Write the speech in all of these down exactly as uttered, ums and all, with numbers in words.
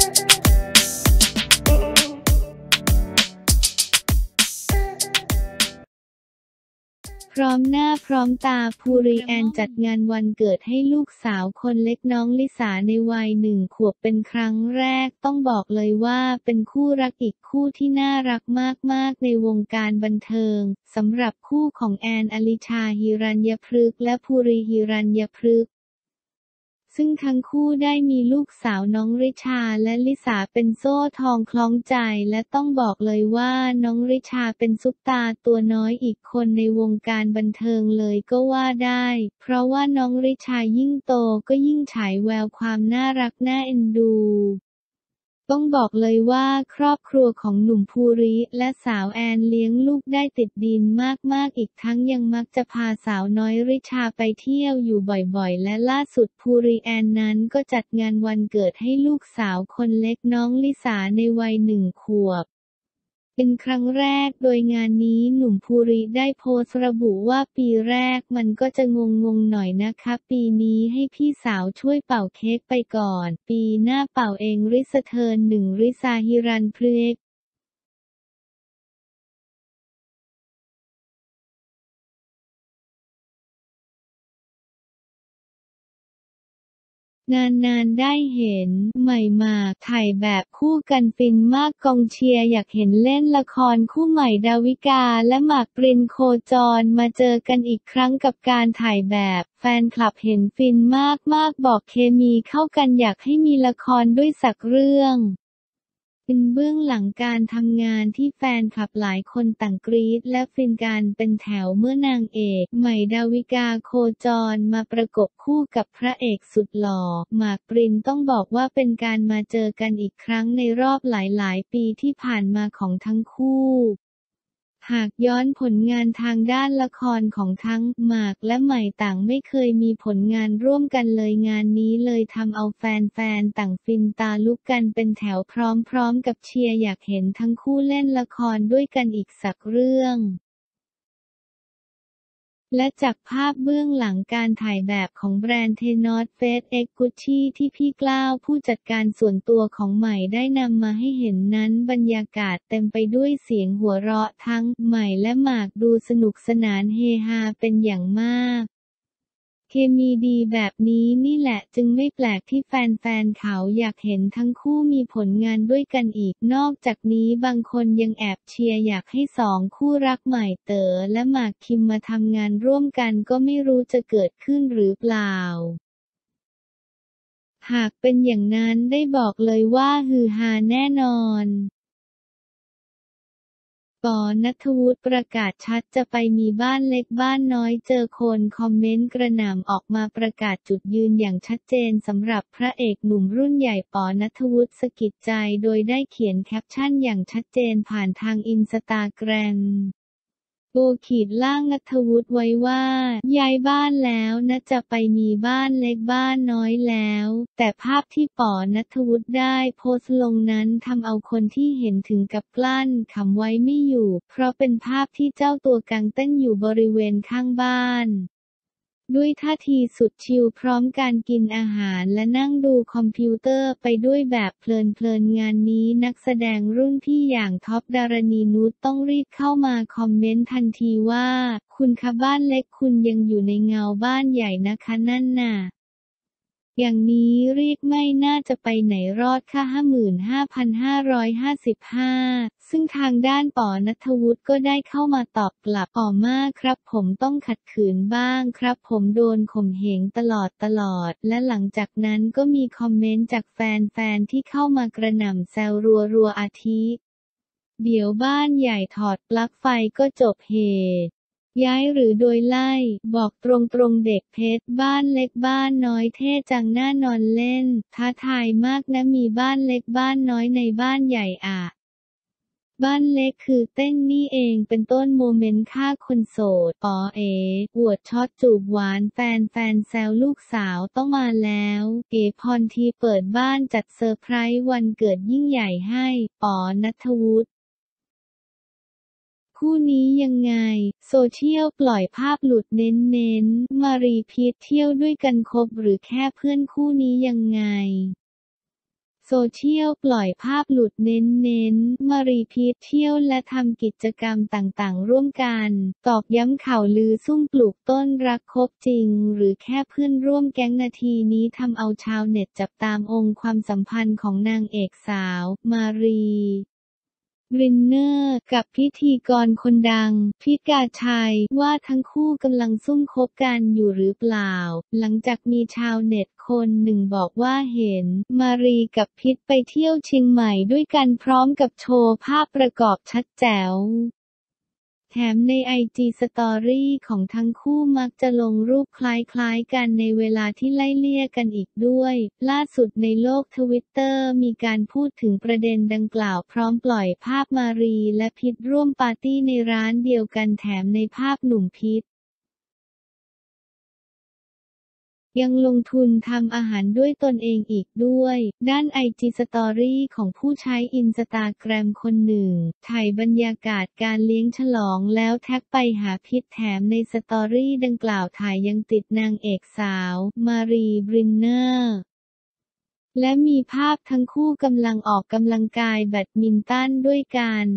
พร้อมหน้าพร้อมตาภูริแอนจัดงานวันเกิดให้ลูกสาวคนเล็กน้องลิสาในวัยหนึ่งขวบเป็นครั้งแรกต้องบอกเลยว่าเป็นคู่รักอีกคู่ที่น่ารักมากๆในวงการบันเทิงสำหรับคู่ของแอนอลิชาหิรัญญพฤกษ์และภูริหิรัญญพฤกษ์ซึ่งทั้งคู่ได้มีลูกสาวน้องริชาและลิสาเป็นโซ่ทองคล้องใจและต้องบอกเลยว่าน้องริชาเป็นซุปตาตัวน้อยอีกคนในวงการบันเทิงเลยก็ว่าได้เพราะว่าน้องริชายิ่งโตก็ยิ่งฉายแววความน่ารักน่าเอ็นดูต้องบอกเลยว่าครอบครัวของหนุ่มภูริและสาวแอนเลี้ยงลูกได้ติดดินมากๆอีกทั้งยังมักจะพาสาวน้อยริชาไปเที่ยวอยู่บ่อยๆและล่าสุดภูริแอนนั้นก็จัดงานวันเกิดให้ลูกสาวคนเล็กน้องลิสาในวัยหนึ่งขวบเป็นครั้งแรกโดยงานนี้หนุ่มภูริได้โพสต์ระบุว่าปีแรกมันก็จะงงๆหน่อยนะคะปีนี้ให้พี่สาวช่วยเป่าเค้กไปก่อนปีหน้าเป่าเองริสเทิร์นหนึ่งริซาฮิรัญพฤกษ์นานๆได้เห็นใหม่หมากถ่ายแบบคู่กันฟินมากกองเชียร์อยากเห็นเล่นละครคู่ใหม่ดาวิกาและหมากปรินโคจรมาเจอกันอีกครั้งกับการถ่ายแบบแฟนคลับเห็นฟินมากๆบอกเคมีเข้ากันอยากให้มีละครด้วยสักเรื่องเป็นเบื้องหลังการทำงานที่แฟนคลับหลายคนต่างกรี๊ดและฟินกันเป็นแถวเมื่อนางเอกใหม่ดาวิกาโคจรมาประกบคู่กับพระเอกสุดหล่อหมากปรินต้องบอกว่าเป็นการมาเจอกันอีกครั้งในรอบหลายๆปีที่ผ่านมาของทั้งคู่หากย้อนผลงานทางด้านละครของทั้งหมากและใหม่ต่างไม่เคยมีผลงานร่วมกันเลยงานนี้เลยทำเอาแฟนๆต่างฟินตาลุกกันเป็นแถวพร้อมๆกับเชียร์อยากเห็นทั้งคู่เล่นละครด้วยกันอีกสักเรื่องและจากภาพเบื้องหลังการถ่ายแบบของแบรนด์เทนอสเฟสเอ็กกุชชี่ที่พี่กล้าวผู้จัดการส่วนตัวของใหม่ได้นำมาให้เห็นนั้นบรรยากาศเต็มไปด้วยเสียงหัวเราะทั้งใหม่และหมากดูสนุกสนานเฮฮาเป็นอย่างมากเคมีดีแบบนี้นี่แหละจึงไม่แปลกที่แฟนๆเขาอยากเห็นทั้งคู่มีผลงานด้วยกันอีกนอกจากนี้บางคนยังแอบเชียร์อยากให้สองคู่รักใหม่เต๋อและหมากคิมมาทำงานร่วมกันก็ไม่รู้จะเกิดขึ้นหรือเปล่าหากเป็นอย่างนั้นได้บอกเลยว่าฮือฮาแน่นอนปอ ณัฐวุฒิประกาศชัดจะไปมีบ้านเล็กบ้านน้อยเจอคนคอมเมนต์กระหน่ำออกมาประกาศจุดยืนอย่างชัดเจนสำหรับพระเอกหนุ่มรุ่นใหญ่ปอ ณัฐวุฒิสกิจใจโดยได้เขียนแคปชั่นอย่างชัดเจนผ่านทางอินสตาแกรมโบขีดล่างณัฐวุฒิไว้ว่าย้ายบ้านแล้วนะจะไปมีบ้านเล็กบ้านน้อยแล้วแต่ภาพที่ปอ ณัฐวุฒิได้โพสต์ลงนั้นทำเอาคนที่เห็นถึงกับกลั้นขำไว้ไม่อยู่เพราะเป็นภาพที่เจ้าตัวกางเต้นอยู่บริเวณข้างบ้านด้วยท่าทีสุดชิลพร้อมการกินอาหารและนั่งดูคอมพิวเตอร์ไปด้วยแบบเพลินๆงานนี้นักแสดงรุ่นพี่อย่างท็อปดารณีนุชต้องรีบเข้ามาคอมเมนต์ทันทีว่าคุณคะบ้านเล็กคุณยังอยู่ในเงาบ้านใหญ่นะคะนั่นน่ะอย่างนี้เรียกไม่น่าจะไปไหนรอดค่ะ ห้าหมื่นห้าพันห้าร้อยห้าสิบห้า ซึ่งทางด้านปอ ณัฐวุฒิก็ได้เข้ามาตอบกลับอ๋อมากครับผมต้องขัดขืนบ้างครับผมโดนข่มเหงตลอดตลอดและหลังจากนั้นก็มีคอมเมนต์จากแฟนๆที่เข้ามากระหน่ำแซวรัวๆอาทิเดี๋ยวบ้านใหญ่ถอดปลั๊กไฟก็จบเหตุย้ายหรือโดยไล่บอกตรงๆเด็กเพชรบ้านเล็กบ้านน้อยเท่จังน่านอนเล่นท้าทายมากนะมีบ้านเล็กบ้านน้อยในบ้านใหญ่อะบ้านเล็กคือเต้นนี่เองเป็นต้นโมเมนต์ฆ่าคนโสดปอเอ๋อวดช็อตจูบหวานแฟนแฟนแซวลูกสาวต้องมาแล้วเอ๋พรทีเปิดบ้านจัดเซอร์ไพรส์วันเกิดยิ่งใหญ่ให้ปอ ณัฐวุฒิคู่นี้ยังไงโซเชียลปล่อยภาพหลุดเน้นๆมารีพีทเที่ยวด้วยกันคบหรือแค่เพื่อนคู่นี้ยังไงโซเชียลปล่อยภาพหลุดเน้นๆมารีพีทเที่ยวและทำกิจกรรมต่างๆร่วมกันตอกย้ำข่าวลือซุ่มปลูกต้นรักคบจริงหรือแค่เพื่อนร่วมแก๊งนาทีนี้ทำเอาชาวเน็ตจับตามองค์ความสัมพันธ์ของนางเอกสาวมารีบรินเนอร์กับพิธีกรคนดังพิธ กาชัยว่าทั้งคู่กำลังซุ่มคบกันอยู่หรือเปล่าหลังจากมีชาวเน็ตคนหนึ่งบอกว่าเห็นมารีกับพิธไปเที่ยวเชียงใหม่ด้วยกันพร้อมกับโชว์ภาพประกอบชัดแจ๋วแถมในไอจีสตอรี่ของทั้งคู่มักจะลงรูปคล้ายๆกันในเวลาที่ไล่เลี่ยกันอีกด้วยล่าสุดในโลกทวิตเตอร์มีการพูดถึงประเด็นดังกล่าวพร้อมปล่อยภาพมารีและพิธร่วมปาร์ตี้ในร้านเดียวกันแถมในภาพหนุ่มพิธยังลงทุนทำอาหารด้วยตนเองอีกด้วยด้านไอจีสตอรี่ของผู้ใช้อินสตาแกรมคนหนึ่งถ่ายบรรยากาศการเลี้ยงฉลองแล้วแท็กไปหาพิธแถมในสตอรี่ดังกล่าวถ่ายยังติดนางเอกสาวมารีบรินเนอร์และมีภาพทั้งคู่กำลังออกกำลังกายแบดมินตันด้วยกัน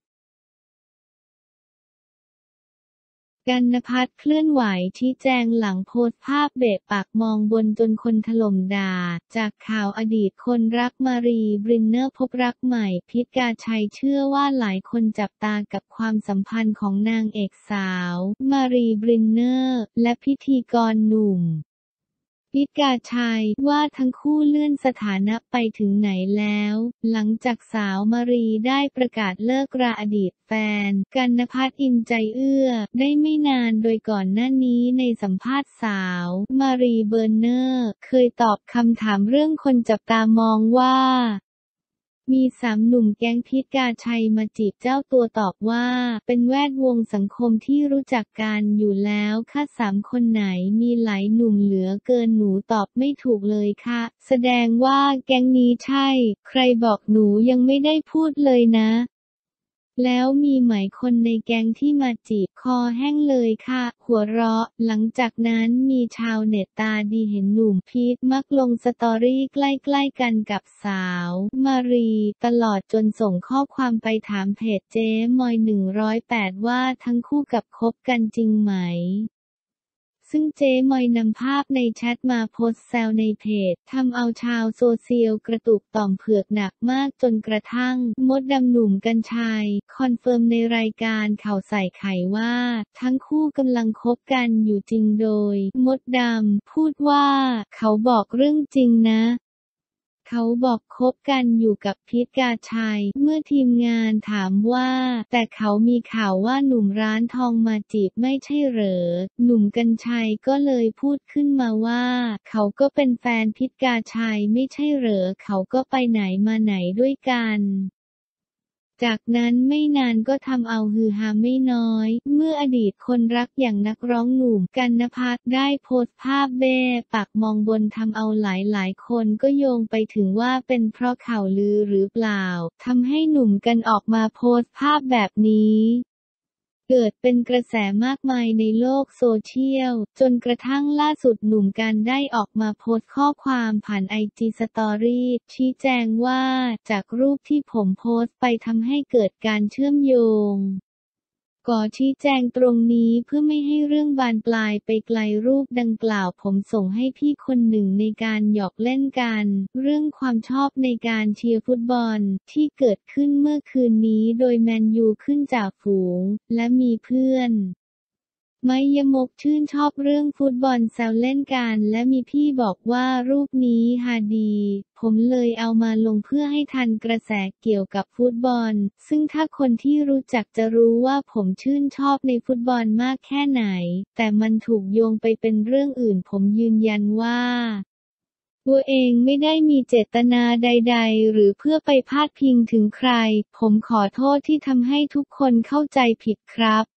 กนภัทรเคลื่อนไหวชี้แจงหลังโพสต์ภาพเบะปากมองบนจนคนถล่มด่าจากข่าวอดีตคนรักมารีบรินเนอร์พบรักใหม่พิธ กาชัยเชื่อว่าหลายคนจับตากับความสัมพันธ์ของนางเอกสาวมารีบรินเนอร์และพิธีกรหนุ่มพิธ กาชัยว่าทั้งคู่เลื่อนสถานะไปถึงไหนแล้วหลังจากสาวมารีได้ประกาศเลิกราอดีตแฟนกนภัทร อินใจเอื้อได้ไม่นานโดยก่อนหน้านี้ในสัมภาษณ์สาวมารีเบอร์เนอร์เคยตอบคำถามเรื่องคนจับตามองว่ามีสามหนุ่มแก๊งพิธ กาชัยมาจีบเจ้าตัวตอบว่าเป็นแวดวงสังคมที่รู้จักกันอยู่แล้วค่ะสามคนไหนมีหลายหนุ่มเหลือเกินหนูตอบไม่ถูกเลยค่ะแสดงว่าแก๊งนี้ใช่ใครบอกหนูยังไม่ได้พูดเลยนะแล้วมีไหมคนในแก๊งที่มาจีบคอแห้งเลยค่ะหัวเราะหลังจากนั้นมีชาวเน็ตตาดีเห็นหนุ่มพีทมักลงสตอรี่ใกล้ๆกันกับสาวมารีตลอดจนส่งข้อความไปถามเพจเจ๊มอยหนึ่งร้อยแปดว่าทั้งคู่กับคบกันจริงไหมซึ่งเจ๊มอยนำภาพในแชทมาโพสต์แซวในเพจทำเอาชาวโซเชียลกระตุกต่อมเผือกหนักมากจนกระทั่งมดดำหนุ่มกรรชัยคอนเฟิร์มในรายการข่าวใส่ไข่ว่าทั้งคู่กำลังคบกันอยู่จริงโดยมดดำพูดว่าเขาบอกเรื่องจริงนะเขาบอกคบกันอยู่กับพิธ กาชัยเมื่อทีมงานถามว่าแต่เขามีข่าวว่าหนุ่มร้านทองมาจีบไม่ใช่เหรอหนุ่มกรรชัยก็เลยพูดขึ้นมาว่าเขาก็เป็นแฟนพิธ กาชัยไม่ใช่เหรอเขาก็ไปไหนมาไหนด้วยกันจากนั้นไม่นานก็ทำเอาฮือฮาไม่น้อยเมื่ออดีตคนรักอย่างนักร้องหนุ่มกนภัทรได้โพสต์ภาพเบ้ปากมองบนทำเอาหลายๆคนก็โยงไปถึงว่าเป็นเพราะข่าวลือหรือเปล่าทำให้หนุ่มกันออกมาโพสต์ภาพแบบนี้เกิดเป็นกระแสมากมายในโลกโซเชียลจนกระทั่งล่าสุดหนุ่มกันได้ออกมาโพสต์ข้อความผ่านไอจีสตอรี่ชี้แจงว่าจากรูปที่ผมโพสต์ไปทำให้เกิดการเชื่อมโยงขอชี้แจงตรงนี้เพื่อไม่ให้เรื่องบานปลายไปไกลรูปดังกล่าวผมส่งให้พี่คนหนึ่งในการหยอกเล่นกันเรื่องความชอบในการเชียร์ฟุตบอลที่เกิดขึ้นเมื่อคืนนี้โดยแมนยูขึ้นจากฝูงและมีเพื่อนไมยมกชื่นชอบเรื่องฟุตบอลแซวเล่นกันและมีพี่บอกว่ารูปนี้ฮาดีผมเลยเอามาลงเพื่อให้ทันกระแสเกี่ยวกับฟุตบอลซึ่งถ้าคนที่รู้จักจะรู้ว่าผมชื่นชอบในฟุตบอลมากแค่ไหนแต่มันถูกโยงไปเป็นเรื่องอื่นผมยืนยันว่าตัวเองไม่ได้มีเจตนาใดๆหรือเพื่อไปพาดพิงถึงใครผมขอโทษที่ทำให้ทุกคนเข้าใจผิดครับ